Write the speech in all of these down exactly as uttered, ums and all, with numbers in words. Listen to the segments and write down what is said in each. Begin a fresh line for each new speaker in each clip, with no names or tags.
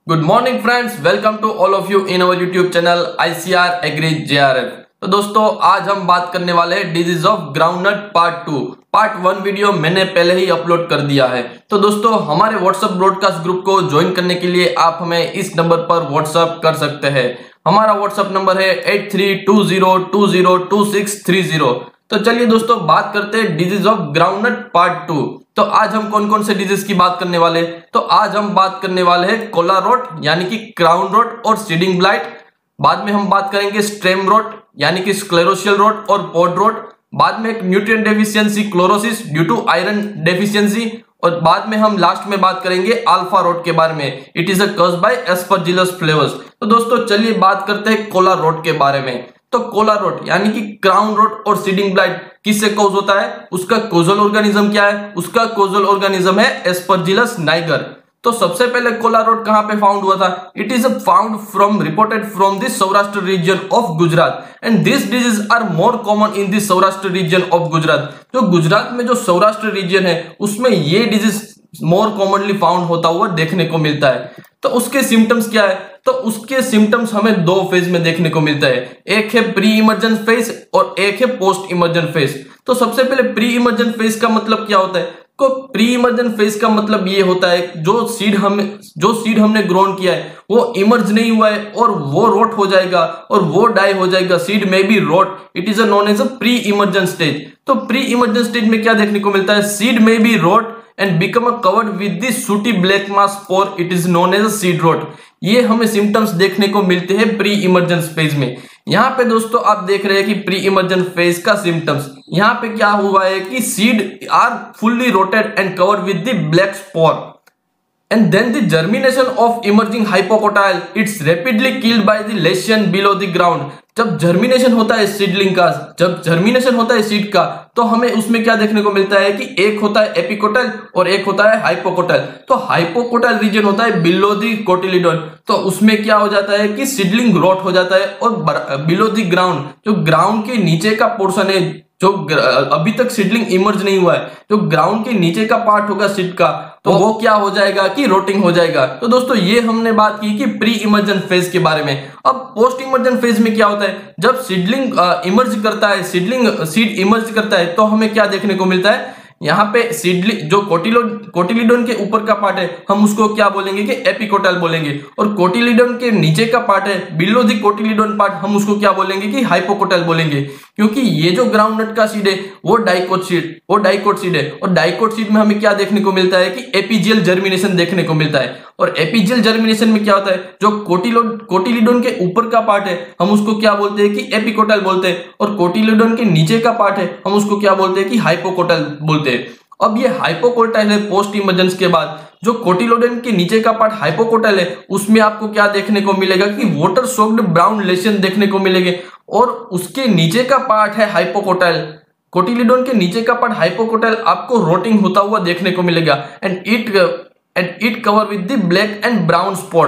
Good morning friends, welcome to all of you in our YouTube channel ICR agri JRF. तो दोस्तों आज हम बात करने वाले हैं disease of groundnut part two. Part one video मैंने पहले ही अपलोड कर दिया है। तो दोस्तों हमारे व्हाट्सएप ब्रॉडकास्ट ग्रुप को ज्वाइन करने के लिए आप हमें इस नंबर पर व्हाट्सएप कर सकते हैं। हमारा व्हाट्सएप नंबर है eight three two zero two zero two six three zero. तो चलिए दोस्तों बात करते हैं disease of groundnut part two. तो आज हम कौन कौन से डिजीज की बात करने वाले हैं? तो आज हम बात करने वाले हैं कोला रोट यानी कि क्राउन रोट और सीडिंग ब्लाइट। बाद में हम बात करेंगे स्टेम रोट यानी कि स्क्लेरोशियल रोट और पॉड रोट। बाद में एक nutrient deficiency chlorosis due to iron deficiency. और बाद में हम लास्ट में बात करेंगे अल्फा रोट के बारे में। It is a caused by Aspergillus flavus. तो दोस्तों चलिए बात करते हैं कोला रोट के बारे में। तो कोला रोट यानी कि क्राउन रोट और सीडिंग ब्लाइट किससे कॉज होता है? उसका कोजल ऑर्गेनिज्म क्या है? उसका कोजल ऑर्गेनिज्म है एस्परजिलस नाइगर। तो सबसे पहले कोला रोट कहां पे फाउंड हुआ था? It is found from reported from the Saurashtra region of Gujarat and this disease are more common in the Saurashtra region of Gujarat. जो गुजरात में जो सौराष्ट्र रीजन है उसमें ये डिजीज मोर कॉमनली फाउंड होता हुआ देखने को मिलता है। तो उसके सिम्टम्स क्या है? तो उसके सिम्टम्स हमें दो फेज में देखने को मिलता है। एक है प्री इमर्जेंट फेज और एक है पोस्ट इमर्जेंट फेज। तो सबसे पहले प्री इमर्जेंट फेज का मतलब क्या होता है? को प्री इमर्जेंट फेज का मतलब ये होता है जो सीड हम जो सीड हमने ग्रोन किया है वो इमर्ज नहीं हुआ है और वो रोट हो जाएगा और वो डाई हो जाएगा। Seed may be rot. It is known as a pre emergent stage. तो प्री इमर्जेंट स्टेज में क्या देखने को मिलता है? Seed may be rot and become a covered with the sooty black mass spore. It is known as a seed rot. ये हमें symptoms देखने को मिलते हैं प्री इमर्जेंट फेज में। यहाँ पे दोस्तों आप देख रहे हैं कि प्री इमर्जेंट फेज का सिम्टम्स यहाँ पे क्या हुआ है कि seed are fully rotted and covered with the black spore and then the germination of emerging hypocotyle it's rapidly killed by the lesion below the ground। जब जर्मिनेशन होता है सीडलिंग का, जब जर्मिनेशन होता है सीड का, तो हमें उसमें क्या देखने को मिलता है कि एक होता है एपिकोटाइल और एक होता है हाइपोकोटाइल। तो हाइपोकोटाइल रीजन होता है बिलो दी कोटिलिडोन। तो उसमें क्या हो जाता है कि सीडलिंग रोट हो जाता है और बिलो दी ग्राउंड जो ग्राउंड के नीचे का पोर्शन है, जो अभी तक सीडलिंग इमर्ज नहीं हुआ है, जो ग्राउंड के नीचे का पार्ट होगा सीड का, तो वो क्या हो जाएगा कि रोटिंग हो जाएगा। तो दोस्तों ये हमने बात की कि प्री इमर्जेंट फेज के बारे में। अब पोस्ट इमर्जेंट फेज में क्या होता है? जब सीडलिंग इमर्ज करता है, सीडलिंग सीड इमर्ज करता है तो हमें क्या देखने को मिलता है? यहाँ पे सीडली जो कोटिलोन कोटिलिडोन के ऊपर का पार्ट है हम उसको क्या बोलेंगे कि एपिकोटाइल बोलेंगे, और कोटिलिडोन के नीचे का पार्ट है बिलो दी कोटिलिडोन पार्ट हम उसको क्या बोलेंगे कि हाइपोकोटाइल बोलेंगे। क्योंकि ये जो ग्राउंडनट का सीड है वो डाइकोट सीड वो डाइकोट सीड है और डाइकोट सीड में हमें क्या देखने को मिलता है कि एपीजियल जर्मिनेशन देखने को मिलता है। और एपीजियल जर्मिनेशन में क्या होता है? जो कोटिलोन कोटिलिडोन के ऊपर का पार्ट है हम उसको क्या बोलते हैं कि एपिकोटाइल बोलते हैं, और कोटिलिडोन के नीचे का पार्ट है हम उसको क्या बोलते हैं कि हाइपोकोटाइल बोलते हैं। अब ये हाइपोकोटाइल है पोस्ट इमर्जेंस के बाद। जो कोटिलिडोन के नीचे का पार्ट हाइपोकोटाइल है उसमें आपको क्या देखने को मिलेगा कि वाटर सोक्ड ब्राउन लेशन देखने को मिलेंगे, और उसके नीचे का पार्ट है हाइपोकोटाइल। कोटिलिडोन के नीचे का पार्ट हाइपोकोटाइल आपको रोटिंग होता हुआ देखने को मिलेगा and it and it cover with the black and brown spot.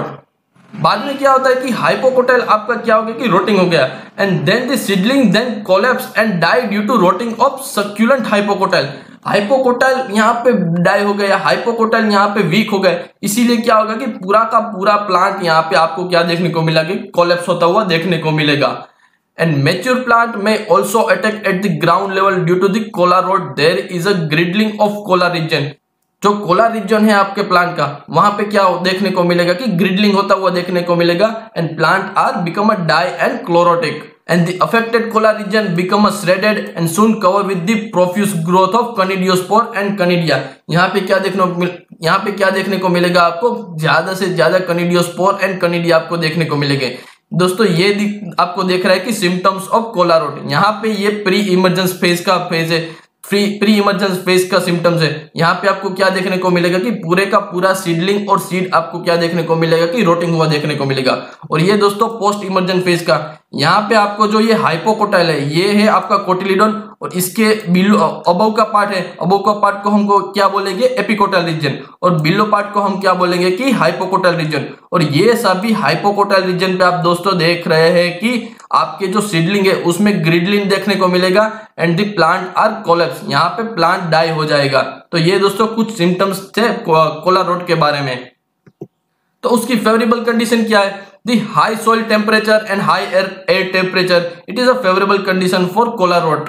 बाद में क्या होता है कि हाइपोकोटाइल आपका क्या हो गया कि रोटिंग हो गया and then the seedling then collapse and die due to rotting of succulent hypocotyl. Hypocotyl यहाँ पे डाई हो गया, हाइपोकोटाइल यहाँ पे वीक हो गए, इसीलिए क्या होगा कि पूरा का पूरा प्लांट यहाँ पे आपको क्या देखने को मिलेगा कि कोलैप्स होता हुआ देखने को मिलेगा। एंड मैच्योर प्लांट में also attack at the ground level due to the collar rot. There is a girdling of collar region. जो कोला रीजन है आपके प्लांट का वहां पे क्या देखने को मिलेगा कि ग्रिडलिंग होता हुआ देखने को मिलेगा and plant are become a die and chlorotic and the affected collar region become a shredded and soon cover with the profuse growth of conidiospore and conidia. यहाँ पे क्या देखने यहाँ पे क्या देखने को मिलेगा आपको? ज्यादा से ज्यादा कनिडियोस्पोर एंड कनिडिया आपको देखने को मिलेंगे। दोस्तों ये आपको देख रहा है कि सिम्टम्स ऑफ कोला रोट। यहाँ पे ये प्री इमर्जेंस फेज का फेज है, फ्री प्री इमर्जेंस फेज का सिम्टम्स है। यहाँ पे आपको क्या देखने को मिलेगा कि पूरे का पूरा सीडलिंग और सीड आपको क्या देखने को मिलेगा कि रोटिंग हुआ देखने को मिलेगा। और ये दोस्तों पोस्ट इमर्जेंट फेज का, यहाँ पे आपको जो ये हाइपोकोटाइल है ये है आपका कोटिलिडोन और इसके बिलो अबव का पार्ट है, अबव का पार्ट को हमको क्या बोलेंगे एपिकोटाइल रीजन, और बिलो पार्ट को हम क्या बोलेंगे कि हाइपोकोटाइल रीजन। और ये सभी हाइपोकोटाइल रीजन पे आप दोस्तों देख रहे हैं कि आपके जो सीडलिंग है उसमें ग्रिडलिंग देखने को मिलेगा and the plant are collapse. यहाँ पे प्लांट डाई हो जाएगा। तो ये दोस्तों कुछ सिम्टम्स थे कोला रोट के बारे में। तो उसकी फेवरेबल कंडीशन क्या है? The high soil temperature and high air air temperature, it is a favourable condition for collar rot.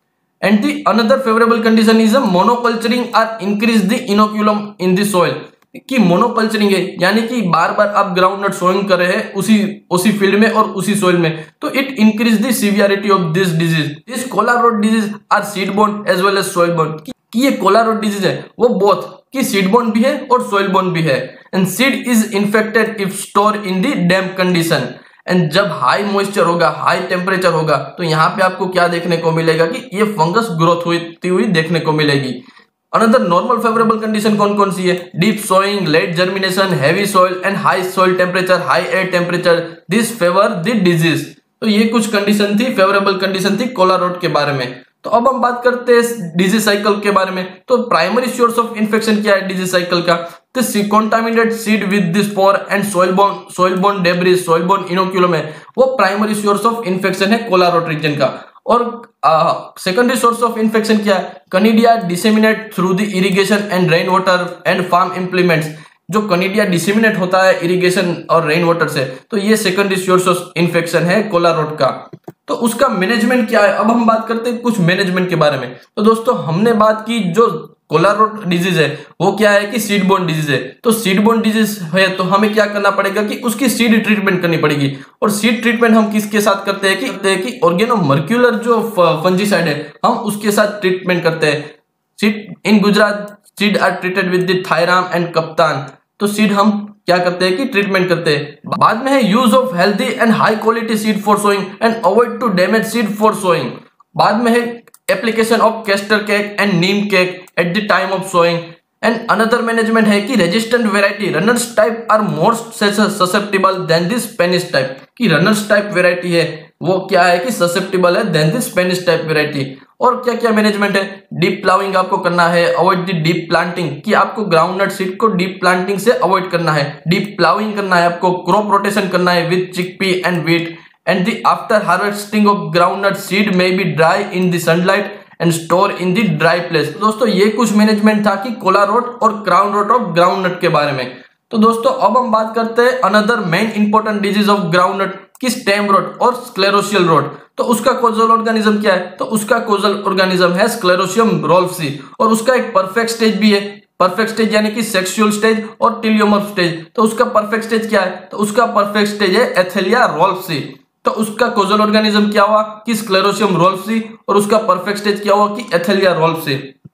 And the another favorable condition is a monoculturing or increase the inoculum in the soil. कि मोनोकल्चरिंग है, यानी कि बार बार आप ground नट sowing कर रहे हैं उसी उसी फील्ड में और उसी सोइल में, तो it increase the severity of this disease. This collar rot disease are seed borne as well as soil borne. कि ये कोला रोट डिजीज है वो बोथ कि सीड बोर्न भी है और सॉइल बोर्न भी है. And seed is infected if store in the damp condition. एंड जब हाई मॉइस्चर होगा, हाई टेम्परेचर होगा, तो यहाँ पे आपको क्या देखने को मिलेगा कि ये फंगस ग्रोथ होती हुई देखने को मिलेगी. अनदर नॉर्मल फेवरेबल कंडीशन कौन कौन सी है? Deep sowing, late germination, heavy soil and high soil temperature, high air temperature, this favour the disease. तो ये कुछ कंडीशन थी, फेवरेबल कंडीशन थी कोला रोट के बारे में. तो अब हम बात करते हैं डिजीज साइकिल के बारे में. तो प्राइमरी सोर्स ऑफ इन्फेक्शन क्या है डिजीज साइकिल का? contaminated seed with this spore and soil borne soil borne debris, soil borne inoculum है, वो प्राइमरी सोर्स ऑफ इन्फेक्शन है कोला रोट रीजन का. और सेकेंडरी सोर्स ऑफ इन्फेक्शन क्या है? Conidia disseminate through the irrigation and rain water and farm implements. जो conidia disseminate होता है इरिगेशन और रेन वाटर से, तो ये सेकेंडरी सोर्स ऑफ इन्फेक्शन है कोला रोट का. तो उसका मैनेजमेंट क्या है? अब हम बात करते हैं कुछ मैनेजमेंट के बारे में. तो दोस्तों हमने बात की जो कोला रोट डिजीज है वो क्या है कि सीड बोर्न डिजीज है. तो सीड बोर्न डिजीज है तो हमें क्या करना पड़ेगा कि उसकी सीड ट्रीटमेंट करनी पड़ेगी. और सीड ट्रीटमेंट हम किसके साथ करते हैं कि करते हैं कि ऑर्गेनोमर्क्यूलर जो फंजीसाइड है हम उसके साथ ट्रीटमेंट करते हैं. Seed in Gujarat seed are treated with the thiram and captan. तो सीड हम क्या करते हैं कि ट्रीटमेंट करते हैं. बाद में है use of healthy and high quality seed for sowing and avoid to damage seed for sowing. बाद में है application of castor cake and neem cake at the time of sowing. And another management है कि resistant variety runners type are more susceptible than the Spanish type. कि runners type variety है वो क्या है कि susceptible है than the Spanish type variety. और क्या क्या मैनेजमेंट है? डीप प्लाविंग आपको करना है, अवॉइड द डीप प्लांटिंग, कि आपको ग्राउंड नट सीड को डीप प्लांटिंग से अवॉइड करना है. डीप प्लाविंग करना है आपको, क्रॉप रोटेशन करना है with chickpea and wheat. And the after harvesting of groundnut seed may be dry in the sunlight and store in the dry place. दोस्तों ये कुछ मैनेजमेंट था कि कोला रोट और क्राउन रोट ऑफ ग्राउंडनट के बारे में. तो दोस्तों अब हम बात करते हैं another main important disease of groundnut की स्टेम रोट और स्क्लेरोशियल रोट. तो उसका कोजल ऑर्गेनिज्म क्या है? तो उसका कोजल ऑर्गेनिज्म है स्क्लेरोशियम रोल्फसी. और उसका एक परफेक्ट स्टेज भी है. परफेक्ट स्टेज यानी कि सेक्सुअल स्टेज और टिलियोमर्फ स्टेज. तो उसका परफेक्ट स्टेज क्या है? तो उसका परफेक्ट स्टेज है एथेलिया रोल्फसी. तो उसका कोजल ऑर्गेनिज्म क्या हुआ कि स्क्लेरोशियम रोल्फसी और उसका परफेक्ट स्टेज क्या हुआ कि एथेलिया रोल्फसी.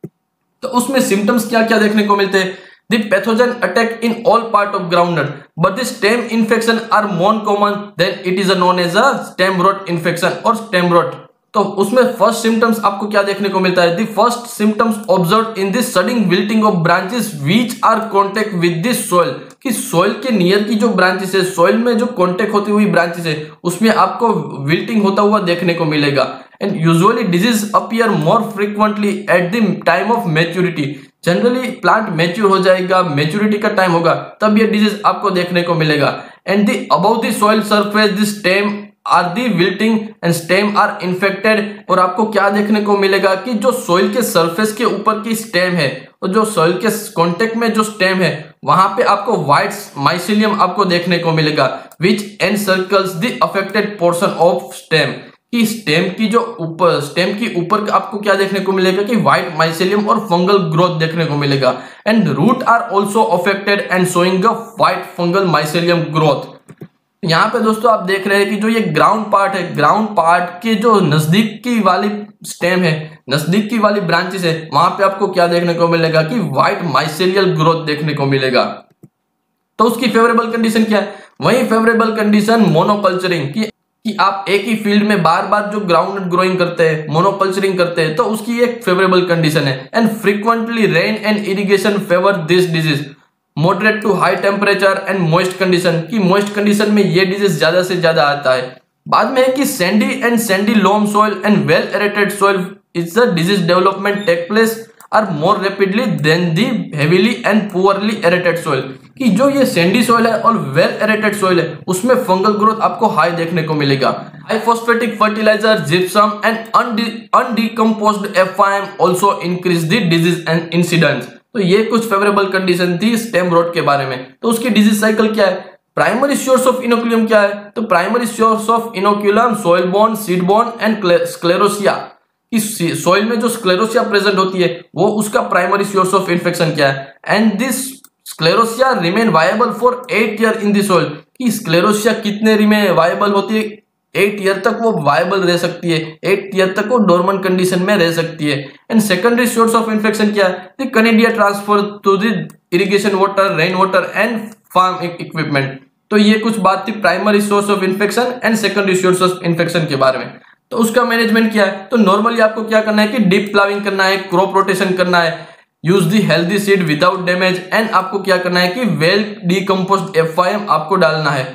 तो उसमें सिम्टम्स क्या क्या देखने को मिलते हैं? The pathogen attack in all part of groundnut but the stem infection are more common then it is known as a stem rot infection और स्टेम रोट. तो उसमें फर्स्ट सिम्टम्स आपको क्या देखने को मिलता है? The first symptoms observe in this sudden wilting of branches which are contact with this soil. कि सॉइल के नियर की जो ब्रांचेस है, सॉइल में जो कांटेक्ट होती हुई ब्रांचेस है उसमें आपको विल्टिंग होता हुआ देखने को मिलेगा. And usually disease appear more frequently at the time of maturity. Generally plant mature हो जाएगा, मैच्योरिटी का टाइम होगा तब ये डिजीज आपको देखने को मिलेगा. And the above the soil surface the stem are the wilting and stem are infected. और आपको क्या देखने को मिलेगा कि जो सॉइल के सरफेस के ऊपर की स्टेम है और जो सॉइल के कांटेक्ट में जो स्टेम है वहां पे आपको व्हाइट माइसेलियम आपको देखने को मिलेगा which encircles the affected portion of stem. कि स्टेम की जो ऊपर स्टेम की ऊपर आपको क्या देखने को मिलेगा कि व्हाइट माइसेलियम और फंगल ग्रोथ देखने को मिलेगा. And root are also affected and showing a white fungal mycelium growth. यहाँ पे दोस्तों आप देख रहे हैं कि जो ये ग्राउंड पार्ट है, ग्राउंड पार्ट के जो नजदीक की वाली स्टेम है, नजदीक की वाली ब्रांचेस है, वहां पे आपको क्या देखने को मिलेगा कि व्हाइट माइसेलियल ग्रोथ देखने को मिलेगा. तो उसकी फेवरेबल कंडीशन क्या है? वही फेवरेबल कंडीशन मोनोकल्चरिंग की कि आप एक ही फील्ड में बार बार जो ग्राउंड ग्रोइंग करते हैं, मोनोकल्चरिंग करते हैं, तो उसकी एक फेवरेबल कंडीशन है. And frequently rain and irrigation favour this disease. Moderate to high temperature and moist condition, की मॉइस्ट कंडीशन में ये डिजीज ज्यादा से ज्यादा आता है. बाद में है कि sandy and sandy loam soil and well aerated soil is the disease development take place are more rapidly than the heavily and poorly aerated soil. कि जो ये सैंडी सॉइल है और वेल एरेटेड सॉइल है उसमें फंगल ग्रोथ आपको high देखने को मिलेगा. High phosphatic fertiliser, gypsum and undecomposed F I M also increase the disease and incidence. तो ये कुछ फेवरेबल कंडीशन थी स्टेम रोट के बारे में। तो उसकी डिजीज साइकिल क्या है, प्राइमरी सोर्स ऑफ इनोकुलम क्या है, तो primary source of inoculum soil borne, seed borne and sclerotia. कि सॉइल में जो स्क्लेरोसिया प्रेजेंट होती है वो उसका प्राइमरी सोर्स ऑफ इन्फेक्शन क्या है। And this sclerotia remain viable for eight year in the soil. कि स्क्लेरोसिया कितने रिमेन वायबल होती है, एट ईयर तक वो वायबल रह सकती है, एट ईयर तक वो डोर्मेंट कंडीशन में रह सकती है। And secondary source of infection क्या है, the conidia transfer to the irrigation water, rain water and farm equipment. तो ये कुछ बात थी primary source of infection and secondary source of infection के बारे में। तो उसका मैनेजमेंट क्या है, तो नॉर्मली आपको क्या करना है कि डीप प्लाविंग करना है, क्रॉप रोटेशन करना है, use the healthy seed without damage, and आपको क्या करना है कि well decomposed F I M आपको डालना है,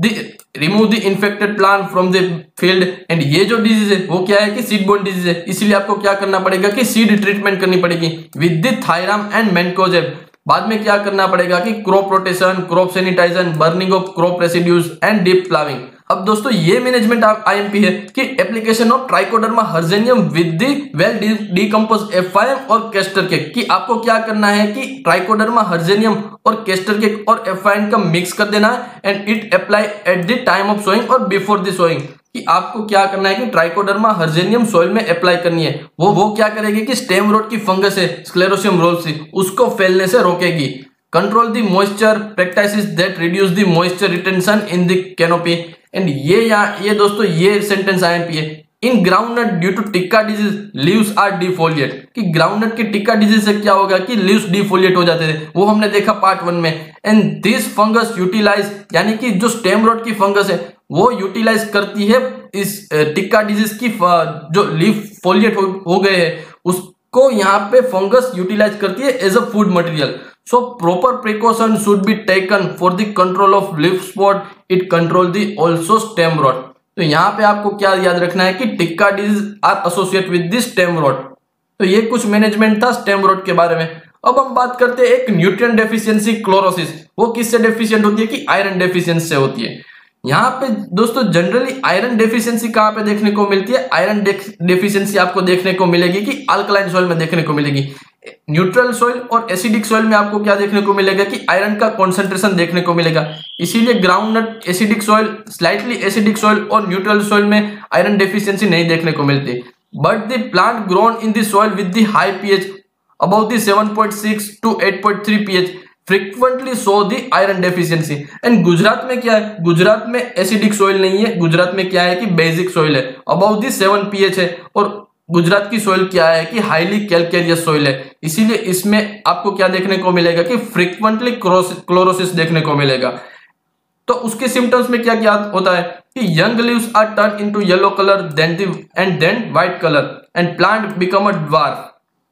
remove the infected plant from the field. And ये जो डिजीज है वो क्या है कि सीड बोर्न डिजीज है, इसीलिए आपको क्या करना पड़ेगा कि सीड ट्रीटमेंट करनी पड़ेगी with the thiram and mancozeb. बाद में क्या करना पड़ेगा कि crop rotation, crop sanitisation, burning of crop residues and deep ploughing. अब दोस्तों ये मैनेजमेंट आईएमपी है कि application of Trichoderma harzianum with the well decomposed FIM और कैस्टर केक। कि आपको क्या करना है कि ट्राइकोडर्मा हर्जेनियम और कैस्टर केक और एफआईएम का मिक्स कर देना है and it apply at the time of sowing और बिफोर द सोइंग। कि आपको क्या करना है कि ट्राइकोडर्मा हर्जेनियम सॉइल में अप्लाई करनी है। वो वो क्या करेगी कि स्टेम रोट की फंगस है स्क्लेरोसियम रोल्सी, उसको फैलने से रोकेगी। Control the moisture practices that reduce the moisture retention in the canopy. And ये यहाँ ये दोस्तों ये सेंटेंस आईएमपी है। In groundnut due to tikka disease leaves are defoliate. कि ग्राउंडनट के टिक्का डिजीज से क्या होगा कि लीव्स डिफोलिएट हो जाते थे, वो हमने देखा पार्ट वन में। एंड दिस फंगस यूटिलाइज, यानी कि जो स्टेम रोट की फंगस है वो यूटिलाइज करती है इस टिक्का डिजीज की जो लीफ फोलिएट हो, हो गए हैं उसको यहाँ पे फंगस यूटिलाइज करती है as a food material. So proper precaution should be taken for the control of leaf spot, it control the also stem rot. तो यहाँ पे आपको क्या याद रखना है कि tikka disease are associate with the stem rot. तो ये कुछ मैनेजमेंट था स्टेम रोट के बारे में। अब हम बात करते हैं एक न्यूट्रिएंट डेफिशिएंसी क्लोरोसिस। वो किससे डेफिशिएंट होती है कि आयरन डेफिशिएंसी से होती है। यहाँ पे दोस्तों जनरली आयरन डेफिशिएंसी कहाँ पे देखने को मिलती है, आयरन डेफिशिएंसी आपको देखने को मिलेगी कि अल्कलाइन सॉइल में देखने को मिलेगी। न्यूट्रल सॉइल और एसिडिक सॉइल में आपको क्या देखने को मिलेगा कि आयरन का कॉन्सेंट्रेशन देखने को मिलेगा। इसीलिए groundnut acidic soil, slightly acidic soil और न्यूट्रल सॉइल में आयरन डेफिशिएंसी नहीं देखने को मिलती। But the plant grown in the soil with the high pH about the seven point six to eight point three pH frequently show the iron deficiency. And Gujarat में क्या है, गुजरात में acidic soil नहीं है, गुजरात में क्या है कि बेसिक सॉइल है, अबाउट द सेवन पीएच है। और गुजरात की सॉइल क्या है कि हाईली कैल्केरियस सॉइल है, इसीलिए इसमें आपको क्या देखने को मिलेगा कि फ्रीक्वेंटली क्लोरोसिस देखने को मिलेगा। तो उसके सिम्टम्स में क्या क्या होता है कि young leaves are turn into yellow colour then the and then white colour and plant become a dwarf.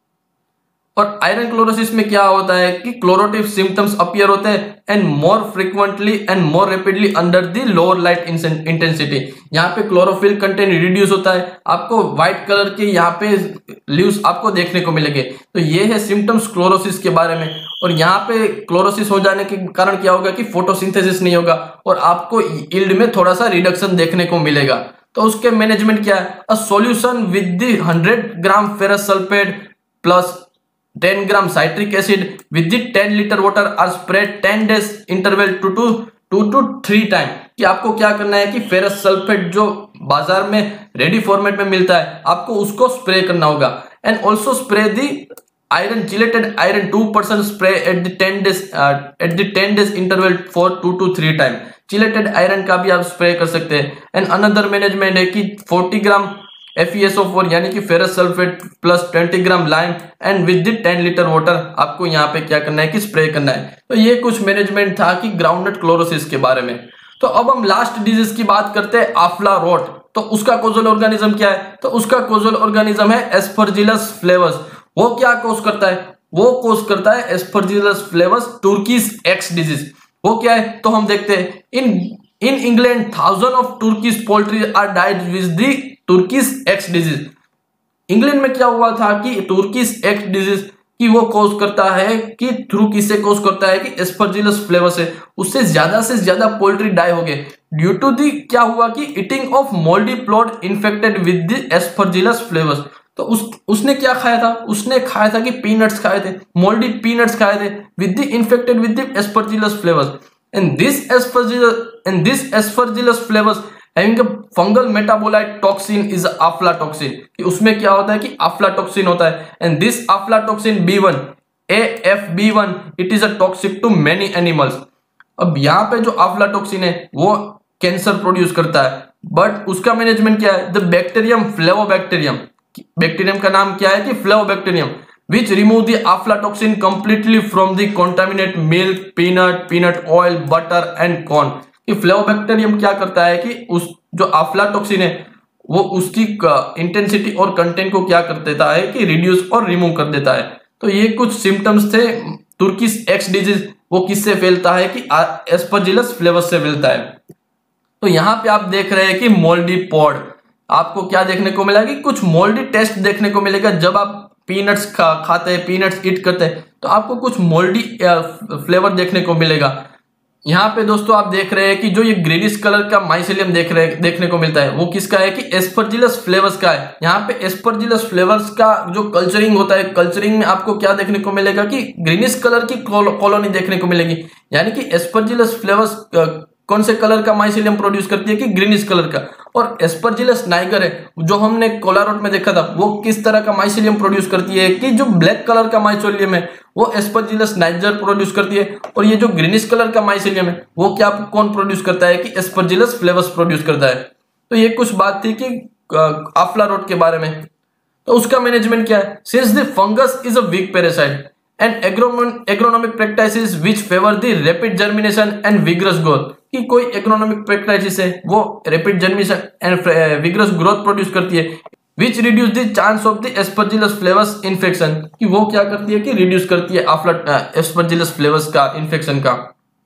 और आयरन क्लोरोसिस में क्या होता है कि क्लोरोटिव सिम्टम्स अपीयर होते हैं and more frequently and more rapidly under the lower light intensity. यहाँ पे क्लोरोफिल कंटेंट रिड्यूस होता है, आपको व्हाइट कलर के यहाँ पे लीव्स आपको देखने को मिलेंगे। तो ये है सिम्टम्स क्लोरोसिस के बारे में। और यहाँ पे क्लोरोसिस हो जाने के कारण क्या होगा कि फोटोसिंथेसिस नहीं होगा और आपको यील्ड में थोड़ा सा रिडक्शन देखने को मिलेगा। तो उसके मैनेजमेंट क्या है, a solution with the hundred gram ferrous sulphate plus ten gram citric acid with the ten litre water are spread ten days interval two to to to three time. कि आपको क्या करना है कि फेरस सल्फेट जो बाजार में ready format में मिलता है आपको उसको स्प्रे करना होगा। And also spray the iron chelated iron two percent spray at the ten days at the ten days interval for two to three time. Chelated iron का भी आप स्प्रे कर सकते हैं। एंड अनदर मैनेजमेंट है कि forty gram F E S O four यानी कि ferrous sulphate plus twenty gram lime and with the ten litre water आपको यहाँ पे क्या करना है कि स्प्रे करना है। तो ये कुछ मैनेजमेंट था कि ग्राउंडनट क्लोरोसिस के बारे में। तो अब हम लास्ट डिजीज की बात करते हैं, आफला रोट। तो उसका कोजल ऑर्गेनिज्म क्या है, तो उसका कोजल ऑर्गेनिज्म है एस्परजिलस फ्लेवस। वो क्या कोज करता है, वो कोज करता है Aspergillus flavus Turkish X disease. वो क्या है तो हम देखते हैं, in in England thousand of Turkish poultry are died with the Turkish X disease. England में क्या हुआ था कि टर्कीश एक्स डिजीज की वो कोज करता है कि थ्रू किससे कोज करता है कि एस्परजिलस फ्लेवस है, उससे ज्यादा से ज्यादा पोल्ट्री डाई हो गए ड्यू टू दी क्या हुआ कि eating of mouldy plot infected with the Aspergillus flavus. तो उस उसने क्या खाया था, उसने खाया था कि पीनट्स खाए थे, मोल्डी पीनट्स खाए थे with the infected with the Aspergillus flavus and this Aspergillus and this Aspergillus flavus having a fungal metabolite toxin is aflatoxin, कि उसमें क्या होता है कि आफ्लाटॉक्सिन होता है and this aflatoxin B one A F B one it is a toxic to many animals. अब यहाँ पे जो आफ्लाटॉक्सिन है वो कैंसर प्रोड्यूस करता है, बट उसका मैनेजमेंट क्या है, द बैक्टीरियम फ्लेवोबैक्टीरियम, बैक्टीरियम का नाम क्या है कि फ्लेवोबैक्टीरियम, which remove the aflatoxin completely from the contaminated milk, peanut, peanut oil, butter and corn। कि फ्लेवोबैक्टीरियम क्या करता है कि उस जो आफ्लाटॉक्सिन है वो उसकी इंटेंसिटी और कंटेंट को क्या कर देता है कि रिड्यूस और रिमूव कर देता है। तो ये कुछ सिम्टम्स थे तुर्किश एक्स डिजीज, वो किससे फैलता है कि एस्परजिलस फ्लेवर्स से फैलता है। तो यहाँ पे आप देख रहे हैं कि मोल्डी पॉड, आपको क्या देखने को मिला कि कुछ मोल्डी टेस्ट देखने को मिलेगा जब आप पीनट्स खा, खाते हैं, पीनट्स ईट करते हैं तो आपको कुछ मोल्डी फ्लेवर देखने को मिलेगा। यहाँ पे दोस्तों आप देख रहे हैं कि जो ये ग्रीनिश कलर का माइसेलियम देख रहे देखने को मिलता है वो किसका है कि एस्परजिलस फ्लेवर्स का है। यहाँ पे एस्परजिलस फ्लेवर्स का जो कल्चरिंग होता है, कल्चरिंग में आपको क्या देखने को मिलेगा कि ग्रीनिश कलर की कॉलोनी देखने को मिलेगी, यानी कि एस्परजिलस फ्लेवर्स कौन से कलर का माइसेलियम प्रोड्यूस करती है कि ग्रीनिश कलर का, और एस्परजिलस नाइगर है जो हमने कोलारोट में देखा था वो किस तरह का माइसेलियम प्रोड्यूस करती है कि जो ब्लैक कलर का माइसेलियम है वो एस्परजिलस नाइगर प्रोड्यूस करती है, और ये जो ग्रीनिश कलर का माइसेलियम है वो क्या कौन प्रोड्यूस करता है कि एस्परजिलस फ्लेवर्स प्रोड्यूस करता है। तो ये कुछ बात थी कि आफ्लारोट के बारे में। तो उसका मैनेजमेंट क्या है, since the fungus is a weak parasite and agronomic practices which favour the rapid germination and vigorous growth, कि कोई एग्रोनॉमिक प्रैक्टिसेस है वो rapid germination and vigorous growth produce करती है, which reduce the chance of the Aspergillus flavus infection, कि वो क्या करती है कि रिड्यूस करती है आफ्ला एस्परजिलस फ्लेवर्स का इन्फेक्शन का।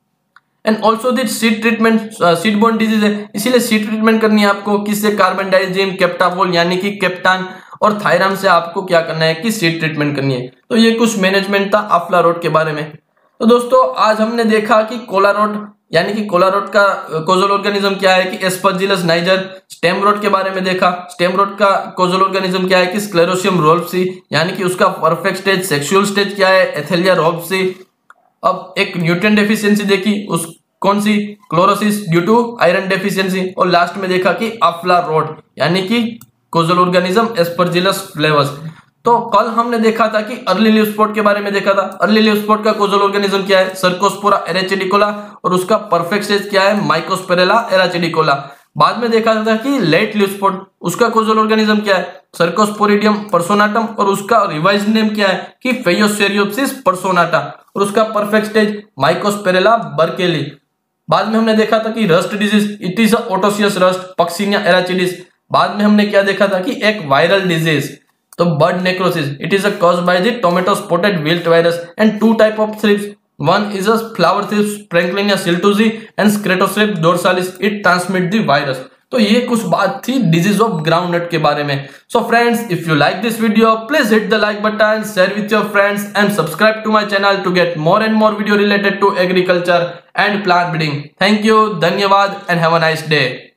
And also the seed treatment, seed borne disease है इसीलिए सीड ट्रीटमेंट करनी है आपको किससे, कार्बेंडाइजिम, केप्टावोल यानी कि केप्टान और थायराम से आपको क्या करना है कि सीड ट्रीटमेंट करनी है। तो ये कुछ मैनेजमेंट था आफ्लारोट के बारे में। तो दोस्तों आज हमने देखा कि कोलारोट यानी कि कोलारोट का कोजल ऑर्गेनिज्म क्या है कि एस्परजिलस नाइजर, स्टेमरोट के बारे में देखा, स्टेमरोट का कोजल ऑर्गेनिज्म क्या है कि स्क्लेरोसियम रोल्फसी यानी कि उसका परफेक्ट स्टेज सेक्सुअल स्टेज क्या है, एथेलिया रोल्फसी। अब एक न्यूट्रिएंट डेफिशिएंसी देखी, उस कौन सी, chlorosis due to iron deficiency, और लास्ट में देखा कि आफ्लारोट यानी कि कोजल ऑर्गेनिज्म एस्परजिलस फ्लेवर्स। तो कल हमने देखा था कि अर्ली लीफ स्पॉट के बारे में देखा था, अर्ली लीफ स्पॉट का कोजल ऑर्गेनिज्म क्या है, सर्कोस्पोरा एराचिडिकोला, और उसका परफेक्ट स्टेज क्या है, माइकोस्पेरेला एराचिडिकोला। बाद में देखा था कि लेट लीफ स्पॉट, उसका कोजल ऑर्गेनिज्म क्या है, सर्कोस्पोरिडियम पर्सोनाटम, और उसका रिवाइज्ड नेम क्या है कि फेयोसेरियोप्सिस पर्सोनाटा, और उसका परफेक्ट स्टेज माइकोस्पेरेला बर्केली। बाद में हमने देखा था कि rust disease, it is a autoecious rust, Puccinia arachidis. बाद में हमने क्या देखा था कि एक वायरल डिजीज, तो bud necrosis, it is caused by the tomato spotted wilt virus and two type of thrips, one is a flower thrip Spranklinia siltuzi and Scretothrip dorsalis, it transmit the virus। तो ये कुछ बात थी disease of groundnut के बारे में। So friends, if you like this video please hit the like button, share with your friends and subscribe to my channel to get more and more video related to agriculture and plant breeding. Thank you, धन्यवाद and have a nice day.